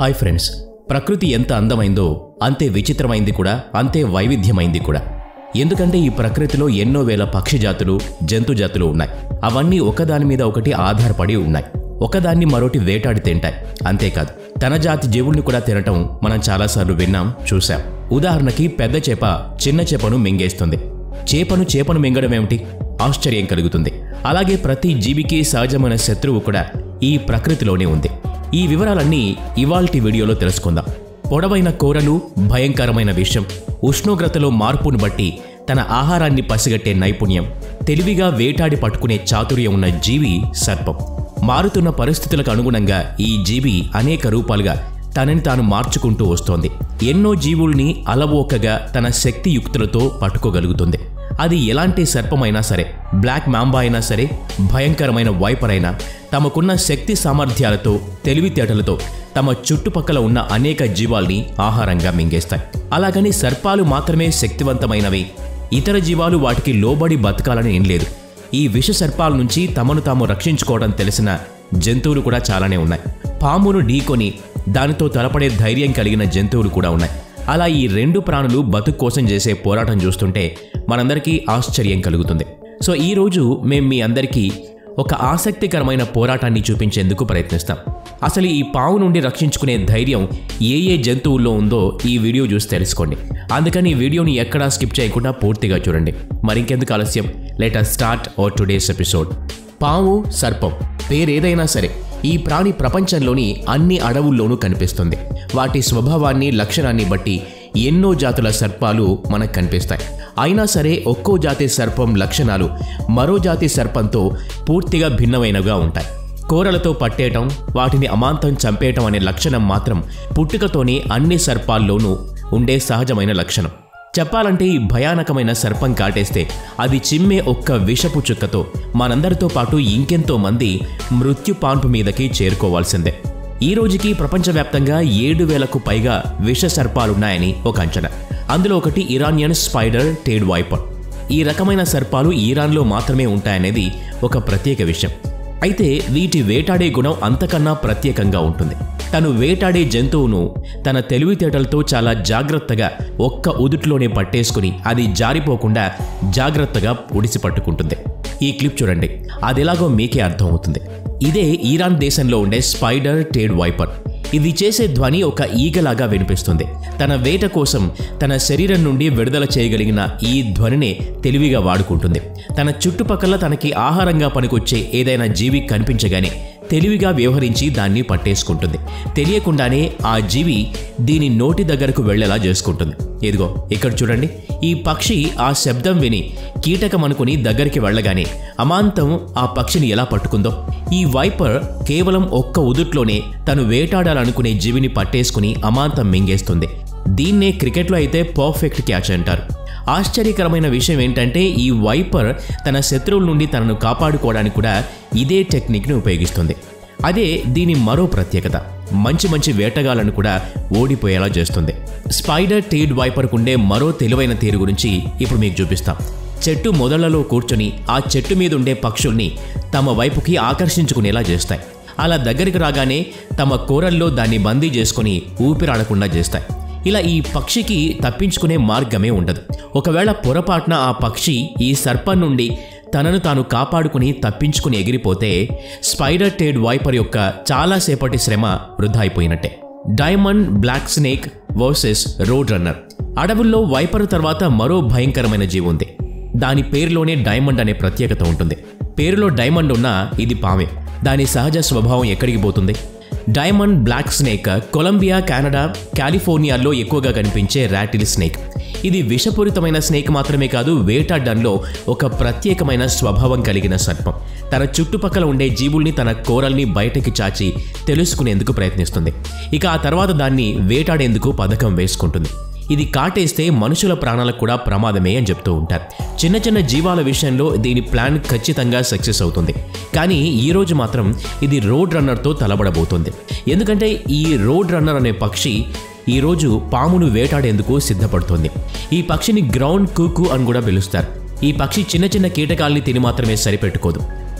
Hi friends, ప్రకృతి ఎంత అందమైందో అంతే విచిత్రమైంది కూడా, అంతే వైవిధ్యమైంది కూడా. ఎందుకంటే ఈ ప్రకృతిలో ఎన్నో వేల పక్షి జాతులు, జంతు జాతులు ఉన్నాయి. అవన్నీ ఒకదాని మీద ఒకటి ఆధారపడి ఉన్నాయి. ఒకదాన్ని మరోటి వేటాడి తింటాయి. అంతేకాదు, తన జాతి జీవుల్ని కూడా తినటం మనం చాలాసార్లు విన్నాం, చూశాం. ఉదాహరణకి పెద్ద చేప చిన్న చేపను మింగేస్తుంది. చేపను మింగడం ఏమిటి? ఆశ్చర్యం కలుగుతుంది. అలాగే ప్రతి జీవికి సహజమైన శత్రువు కూడా ఈ ప్రకృతిలోనే ఉంది. ఈ వివరాలన్నీ ఇవాల్టి వీడియోలో తెలుసుకుందాం. పొడవైన కూరలు, భయంకరమైన విషం, ఉష్ణోగ్రతలో మార్పును బట్టి తన ఆహారాన్ని పసిగట్టే నైపుణ్యం, తెలివిగా వేటాడి పట్టుకునే చాతుర్యం ఉన్న జీవి సర్పం. మారుతున్న పరిస్థితులకు అనుగుణంగా ఈ జీవి అనేక రూపాలుగా తనని తాను మార్చుకుంటూ వస్తోంది. ఎన్నో జీవుల్ని అలవోకగా తన శక్తియుక్తులతో పట్టుకోగలుగుతుంది. అది ఎలాంటి సర్పమైనా సరే, బ్లాక్ మాంబా అయినా సరే, భయంకరమైన వైపర్ అయినా, తమకున్న శక్తి సామర్థ్యాలతో, తెలివితేటలతో తమ చుట్టుపక్కల ఉన్న అనేక జీవాల్ని ఆహారంగా మింగేస్తాయి. అలాగని సర్పాలు మాత్రమే శక్తివంతమైనవి, ఇతర జీవాలు వాటికి లోబడి బతకాలని ఏం లేదు. ఈ విష సర్పాల నుంచి తమను తాము రక్షించుకోవడం తెలిసిన జంతువులు కూడా చాలానే ఉన్నాయి. పామును ఢీకొని దానితో తలపడే ధైర్యం కలిగిన జంతువులు కూడా ఉన్నాయి. అలా ఈ రెండు ప్రాణులు బతుకు కోసం చేసే పోరాటం చూస్తుంటే మనందరికీ ఆశ్చర్యం కలుగుతుంది. సో ఈరోజు మేము మీ అందరికీ ఒక ఆసక్తికరమైన పోరాటాన్ని చూపించేందుకు ప్రయత్నిస్తాం. అసలు ఈ పాము నుండి రక్షించుకునే ధైర్యం ఏ జంతువుల్లో ఉందో ఈ వీడియో చూసి తెలుసుకోండి. అందుకని ఈ వీడియోని ఎక్కడా స్కిప్ చేయకుండా పూర్తిగా చూడండి. మరింకెందుకు ఆలస్యం, let us start our today's episode. పాము, సర్పం పేరేదైనా సరే ఈ ప్రాణి ప్రపంచంలోని అన్ని అడవుల్లోనూ కనిపిస్తుంది. వాటి స్వభావాన్ని, లక్షణాన్ని బట్టి ఎన్నో జాతుల సర్పాలు మనకు కనిపిస్తాయి. అయినా సరే ఒక్కో జాతి సర్పం లక్షణాలు మరో జాతి సర్పంతో పూర్తిగా భిన్నమైనవిగా ఉంటాయి. కోరలతో పట్టేయటం, వాటిని అమాంతం చంపేయటం అనే లక్షణం మాత్రం పుట్టుకతోనే అన్ని సర్పాల్లోనూ ఉండే సహజమైన లక్షణం. చెప్పాలంటే ఈ భయానకమైన సర్పం కాటేస్తే అది చిమ్మే ఒక్క విషపు చుక్కతో మనందరితో పాటు ఇంకెంతో మంది మృత్యుపాన్పు మీదకి చేరుకోవాల్సిందే. ఈ రోజుకి ప్రపంచవ్యాప్తంగా 7,000కు పైగా విష సర్పాలున్నాయని ఒక అంచనా. అందులో ఒకటి ఇరానియన్ స్పైడర్ టేడ్ వైపర్. ఈ రకమైన సర్పాలు ఇరాన్లో మాత్రమే ఉంటాయనేది ఒక ప్రత్యేక విషయం. అయితే వీటి వేటాడే గుణం అంతకన్నా ప్రత్యేకంగా ఉంటుంది. తను వేటాడే జంతువును తన తెలివితేటలతో చాలా జాగ్రత్తగా ఒక్క ఉదుట్లోనే పట్టేసుకుని అది జారిపోకుండా జాగ్రత్తగా పొడిసి పట్టుకుంటుంది. ఈ క్లిప్ చూడండి, అదెలాగో మీకే అర్థమవుతుంది. ఇదే ఇరాన్ దేశంలో ఉండే స్పైడర్ టేడ్ వైపర్. ఇది చేసే ధ్వని ఒక ఈగలాగా వినిపిస్తుంది. తన వేట కోసం తన శరీరం నుండి విడుదల చేయగలిగిన ఈ ధ్వనినే తెలివిగా వాడుకుంటుంది. తన చుట్టుపక్కల తనకి ఆహారంగా పనికొచ్చే ఏదైనా జీవి కనిపించగానే తెలివిగా వ్యవహరించి దాన్ని పట్టేసుకుంటుంది. తెలియకుండానే ఆ జీవి దీని నోటి దగ్గరకు వెళ్లేలా చేసుకుంటుంది. ఇదిగో ఇక్కడ చూడండి, ఈ పక్షి ఆ శబ్దం విని కీటకం అనుకుని దగ్గరికి వెళ్ళగానే అమాంతం ఆ పక్షిని ఎలా పట్టుకుందో. ఈ వైపర్ కేవలం ఒక్క ఉదుట్లోనే తను వేటాడాలనుకునే జీవిని పట్టేసుకుని అమాంతం మింగేస్తుంది. దీన్నే క్రికెట్లో అయితే పర్ఫెక్ట్ క్యాచ్ అంటారు. ఆశ్చర్యకరమైన విషయం ఏంటంటే ఈ వైపర్ తన శత్రువుల నుండి తనను కాపాడుకోవడానికి కూడా ఇదే టెక్నిక్ని ఉపయోగిస్తుంది. అదే దీని మరో ప్రత్యేకత. మంచి వేటగాళ్లను కూడా ఓడిపోయేలా చేస్తుంది. స్పైడర్ టేడ్ వైపర్కు ఉండే మరో తెలివైన తీరు గురించి ఇప్పుడు మీకు చూపిస్తాం. చెట్టు మొదళ్లలో కూర్చొని ఆ చెట్టు మీద ఉండే పక్షుల్ని తమ వైపుకి ఆకర్షించుకునేలా చేస్తాయి. అలా దగ్గరికి రాగానే తమ కూరల్లో దాన్ని బందీ చేసుకుని ఊపిరాడకుండా చేస్తాయి. ఇలా ఈ పక్షికి తప్పించుకునే మార్గమే ఉండదు. ఒకవేళ పొరపాటున ఆ పక్షి ఈ సర్పం నుండి తనను తాను కాపాడుకుని తప్పించుకుని ఎగిరిపోతే స్పైడర్ టేడ్ వైపర్ యొక్క చాలాసేపటి శ్రమ వృధా అయిపోయినట్టే. Diamond black snake versus road runner. అడవుల్లో వైపర్ తర్వాత మరో భయంకరమైన జీవి ఉంది. దాని పేరులోనే డైమండ్ అనే ప్రత్యేకత ఉంటుంది. పేరులో డైమండ్ ఉన్నా ఇది పామే. దాని సహజ స్వభావం ఎక్కడికి పోతుంది? Diamond black snake Colombia, Canada, కాలిఫోర్నియాలో ఎక్కువగా కనిపించే రాటిల్ స్నేక్. ఇది విషపూరితమైన స్నేక్ మాత్రమే కాదు, వేటాడడంలో ఒక ప్రత్యేకమైన స్వభావం కలిగిన సర్పం. తన చుట్టుపక్కల ఉండే జీవుల్ని తన కోరల్ని బయటకి చాచి తెలుసుకునేందుకు ప్రయత్నిస్తుంది. ఇక ఆ తర్వాత దాన్ని వేటాడేందుకు పథకం వేసుకుంటుంది. ఇది కాటేస్తే మనుషుల ప్రాణాలకు కూడా ప్రమాదమే అని చెప్తూ ఉంటారు. చిన్న జీవాల విషయంలో దీని ప్లాన్ ఖచ్చితంగా సక్సెస్ అవుతుంది. కానీ ఈరోజు మాత్రం ఇది రోడ్ రన్నర్తో తలబడబోతుంది. ఎందుకంటే ఈ రోడ్ రన్నర్ అనే పక్షి ఈరోజు పామును వేటాడేందుకు సిద్ధపడుతోంది. ఈ పక్షిని గ్రౌండ్ కుకు అని కూడా పిలుస్తారు. ఈ పక్షి చిన్న కీటకాల్ని తిని మాత్రమే సరిపెట్టుకోదు.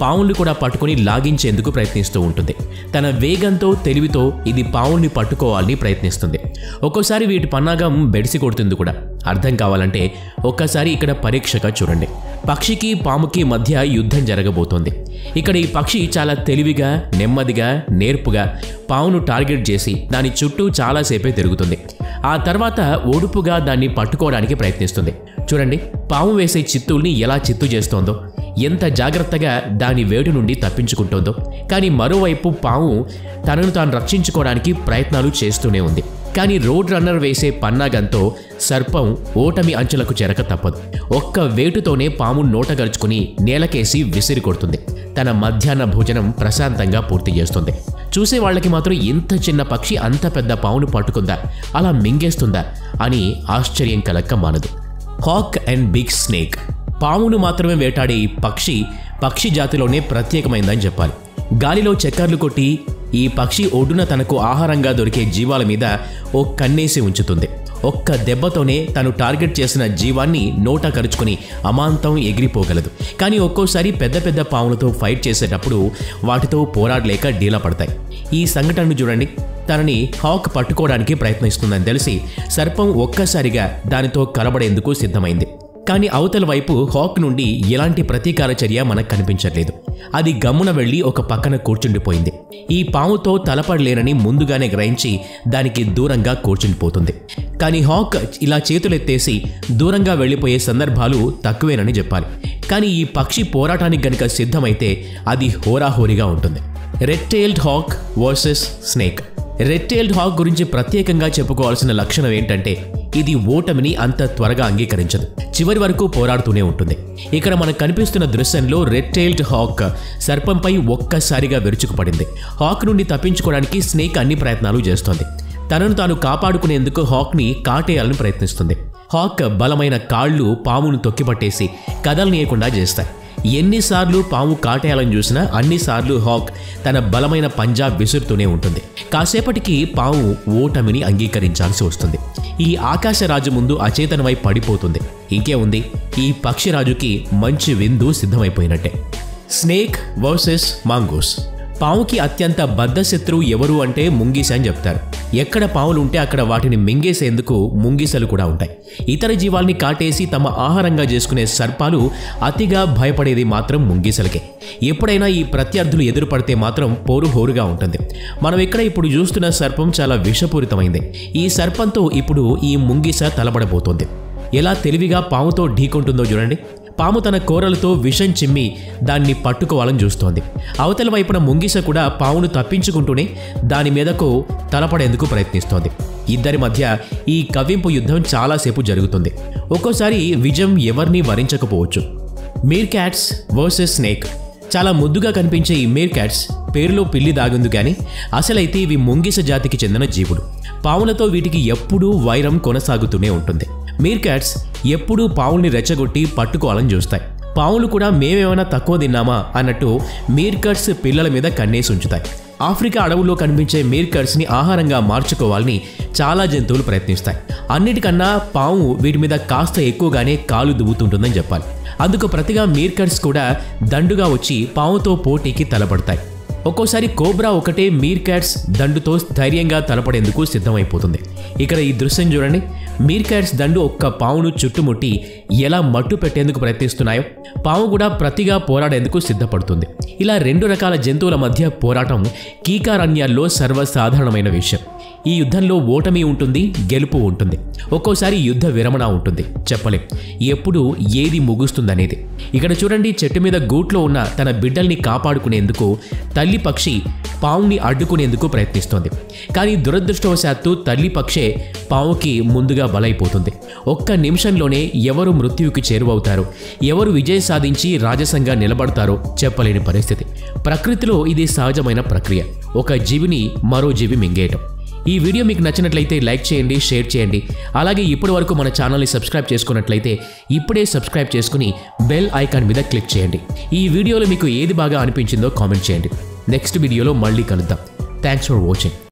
పావుల్ని కూడా పట్టుకుని లాగించేందుకు ప్రయత్నిస్తూ ఉంటుంది. తన వేగంతో తెలివితో ఇది పావుల్ని పట్టుకోవాలని ప్రయత్నిస్తుంది. ఒక్కోసారి వీటి పన్నాగం బెడిసి కొడుతుంది కూడా. అర్థం కావాలంటే ఒక్కసారి ఇక్కడ పరీక్షగా చూడండి. పక్షికి పాముకి మధ్య యుద్ధం జరగబోతోంది. ఇక్కడ ఈ పక్షి చాలా తెలివిగా, నెమ్మదిగా, నేర్పుగా పావును టార్గెట్ చేసి దాని చుట్టూ చాలాసేపే తిరుగుతుంది. ఆ తర్వాత ఒడుపుగా దాన్ని పట్టుకోవడానికి ప్రయత్నిస్తుంది. చూడండి, పాము వేసే చిత్తుల్ని ఎలా చిత్తు చేస్తోందో, ఎంత జాగ్రత్తగా దాని వేటు నుండి తప్పించుకుంటోందో. కానీ మరోవైపు పాము తనను తాను రక్షించుకోవడానికి ప్రయత్నాలు చేస్తూనే ఉంది. కానీ రోడ్ రన్నర్ వేసే పన్నాగంతో సర్పం ఓటమి అంచులకు చెరక తప్పదు. ఒక్క వేటుతోనే పాము నోటగరుచుకుని నేలకేసి విసిరి కొడుతుంది. తన మధ్యాహ్న భోజనం ప్రశాంతంగా పూర్తి చేస్తుంది. చూసే వాళ్ళకి మాత్రం ఇంత చిన్న పక్షి అంత పెద్ద పావును పట్టుకుందా, అలా మింగేస్తుందా అని ఆశ్చర్యం కలక్క మానదు. Hawk and big snake. పామును మాత్రమే వేటాడే ఈ పక్షి జాతిలోనే ప్రత్యేకమైందని చెప్పాలి. గాలిలో చక్కర్లు కొట్టి ఈ పక్షి ఒడ్డున తనకు ఆహారంగా దొరికే జీవాల మీద ఓ కన్నేసి ఉంచుతుంది. ఒక్క దెబ్బతోనే తను టార్గెట్ చేసిన జీవాన్ని నోట కరుచుకుని అమాంతం ఎగిరిపోగలదు. కానీ ఒక్కోసారి పెద్ద పెద్ద పాములతో ఫైట్ చేసేటప్పుడు వాటితో పోరాడలేక డీలా పడతాయి. ఈ సంఘటనను చూడండి. తనని హాక్ పట్టుకోవడానికి ప్రయత్నిస్తుందని తెలిసి సర్పం ఒక్కసారిగా దానితో కలబడేందుకు సిద్ధమైంది. కానీ అవతల వైపు హాక్ నుండి ఎలాంటి ప్రతీకార చర్య మనకు కనిపించట్లేదు. అది గమ్మున వెళ్లి ఒక పక్కన కూర్చుండిపోయింది. ఈ పాముతో తలపడలేనని ముందుగానే గ్రహించి దానికి దూరంగా కూర్చుండిపోతుంది. కానీ హాక్ ఇలా చేతులెత్తేసి దూరంగా వెళ్లిపోయే సందర్భాలు తక్కువేనని చెప్పాలి. కానీ ఈ పక్షి పోరాటానికి గనుక సిద్ధమైతే అది హోరాహోరీగా ఉంటుంది. Red tailed hawk versus snake. Red tailed hawk గురించి ప్రత్యేకంగా చెప్పుకోవాల్సిన లక్షణం ఏంటంటే ఇది ఓటమిని అంత త్వరగా అంగీకరించదు. చివరి వరకు పోరాడుతూనే ఉంటుంది. ఇక్కడ మనకు కనిపిస్తున్న దృశ్యంలో రెడ్ టెయిల్డ్ హాక్ సర్పంపై ఒక్కసారిగా విరుచుకుపడింది. హాక్ నుండి తప్పించుకోవడానికి స్నేక్ అన్ని ప్రయత్నాలు చేస్తోంది. తనను తాను కాపాడుకునేందుకు హాక్ని కాటేయాలని ప్రయత్నిస్తుంది. హాక్ బలమైన కాళ్ళు పామును తొక్కిపట్టేసి కదలనీయకుండా చేస్తాయి. ఎన్నిసార్లు పాము కాటేయాలని చూసినా అన్నిసార్లు హాక్ తన బలమైన పంజా విసురుతూనే ఉంటుంది. కాసేపటికి పాము ఓటమిని అంగీకరించాల్సి వస్తుంది. ఈ ఆకాశరాజు ముందు అచేతనమై పడిపోతుంది. ఇంకే ఉంది, ఈ పక్షిరాజుకి మంచి విందు సిద్ధమైపోయినట్టే. Snake versus mongoose. పాముకి అత్యంత బద్ధశత్రువు ఎవరు అంటే ముంగిస అని చెప్తారు. ఎక్కడ పాములు ఉంటే అక్కడ వాటిని మింగేసేందుకు ముంగిసలు కూడా ఉంటాయి. ఇతర జీవాల్ని కాటేసి తమ ఆహారంగా చేసుకునే సర్పాలు అతిగా భయపడేది మాత్రం ముంగిసలకే. ఎప్పుడైనా ఈ ప్రత్యర్థులు ఎదురుపడితే మాత్రం పోరు హోరుగా ఉంటుంది. మనం ఇక్కడ ఇప్పుడు చూస్తున్న సర్పం చాలా విషపూరితమైంది. ఈ సర్పంతో ఇప్పుడు ఈ ముంగిస తలబడబోతోంది. ఎలా తెలివిగా పాముతో ఢీకొంటుందో చూడండి. పాము తన కోరలతో విషం చిమ్మి దాన్ని పట్టుకోవాలని చూస్తోంది. అవతల వైపున ముంగిస కూడా పామును తప్పించుకుంటూనే దాని మీదకు తలపడేందుకు ప్రయత్నిస్తోంది. ఇద్దరి మధ్య ఈ కవ్వింపు యుద్ధం చాలాసేపు జరుగుతుంది. ఒక్కోసారి విజయం ఎవరిని వరించకపోవచ్చు. Meerkats versus snake. చాలా ముద్దుగా కనిపించే ఈ మీర్ క్యాట్స్ పేరులో పిల్లి దాగుంది, కానీ అసలైతే ఇవి ముంగిస జాతికి చెందిన జీవులు. పాములతో వీటికి ఎప్పుడూ వైరం కొనసాగుతూనే ఉంటుంది. మీర్ క్యాట్స్ ఎప్పుడూ పావుల్ని రెచ్చగొట్టి పట్టుకోవాలని చూస్తాయి. పావులు కూడా మేమేమైనా తక్కువ తిన్నామా అన్నట్టు మీర్ క్యాట్స్ పిల్లల మీద కన్నేసి ఉంచుతాయి. ఆఫ్రికా అడవుల్లో కనిపించే మీర్ క్యాట్స్ని ఆహారంగా మార్చుకోవాలని చాలా జంతువులు ప్రయత్నిస్తాయి. అన్నిటికన్నా పాము వీటి మీద కాస్త ఎక్కువగానే కాలు దువ్వుతుంటుందని చెప్పాలి. అందుకు ప్రతిగా మీర్ క్యాట్స్ కూడా దండుగా వచ్చి పాముతో పోటీకి తలపడతాయి. ఒక్కోసారి కోబ్రా ఒకటే మీర్ క్యాట్స్ దండుతో ధైర్యంగా తలపడేందుకు సిద్ధమైపోతుంది. ఇక్కడ ఈ దృశ్యం చూడండి. మీర్ క్యాట్స్ దండు ఒక్క పావును చుట్టుముట్టి ఎలా మట్టు పెట్టేందుకు ప్రయత్నిస్తున్నాయో పాము కూడా ప్రతిగా పోరాడేందుకు సిద్ధపడుతుంది. ఇలా రెండు రకాల జంతువుల మధ్య పోరాటం కీకారణ్యాల్లో సర్వసాధారణమైన విషయం. ఈ యుద్ధంలో ఓటమి ఉంటుంది, గెలుపు ఉంటుంది. ఒక్కోసారి యుద్ధ విరమణ ఉంటుంది. చెప్పలేం ఎప్పుడు ఏది ముగుస్తుందనేది. ఇక్కడ చూడండి, చెట్టు మీద గూట్లో ఉన్న తన బిడ్డల్ని కాపాడుకునేందుకు తల్లి పక్షి పావుని అడ్డుకునేందుకు ప్రయత్నిస్తోంది. కానీ దురదృష్టవశాత్తు తల్లి పక్షే పావుకి ముందుగా బలైపోతుంది. ఒక్క నిమిషంలోనే ఎవరు మృత్యువుకి చేరువవుతారో, ఎవరు విజయం సాధించి రాజసంగా నిలబడతారో చెప్పలేని పరిస్థితి. ప్రకృతిలో ఇది సహజమైన ప్రక్రియ. ఒక జీవిని మరో జీవి మింగేయటం. ఈ వీడియో మీకు నచ్చినట్లయితే లైక్ చేయండి, షేర్ చేయండి. అలాగే ఇప్పటి వరకు మన ఛానల్ని సబ్స్క్రైబ్ చేసుకున్నట్లయితే ఇప్పుడే సబ్స్క్రైబ్ చేసుకుని బెల్ ఐకాన్ మీద క్లిక్ చేయండి. ఈ వీడియోలో మీకు ఏది బాగా అనిపించిందో కామెంట్ చేయండి. నెక్స్ట్ వీడియోలో మళ్ళీ కలుద్దాం. Thanks for watching.